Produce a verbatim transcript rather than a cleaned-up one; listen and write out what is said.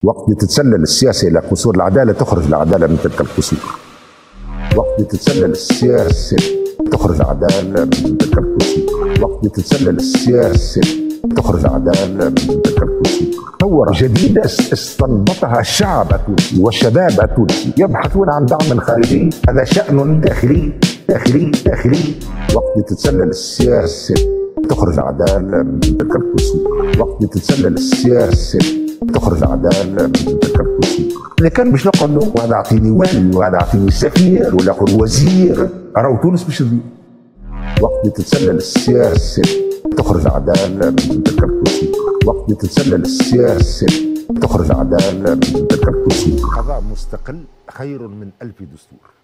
وقت تتسلل السياسة إلى قصور العدالة تخرج العدالة من تلك القصور. وقت تتسلل السياسة تخرج العدالة من تلك القصور. وقت تتسلل السياسة تخرج العدالة من تلك القصور. ثورة جديدة استنبطها الشعب التونسي والشباب التونسي يبحثون عن دعم خارجي، هذا شأن داخلي داخلي داخلي. وقت تتسلل السياسة تخرج العدالة من تلك القصور. وقت تتسلل السياسة تخرج العدالة من تلك القصور. إذا كان باش نقعد له وهذا أعطيني والي وهذا أعطيني سفير ولا آخر وزير، راهو تونس باش تضيع. وقت تتسلل السياسة تخرج العدالة من تلك القصور. وقت تتسلل السياسة تخرج العدالة من تلك القصور. قضاء مستقل خير من ألف دستور.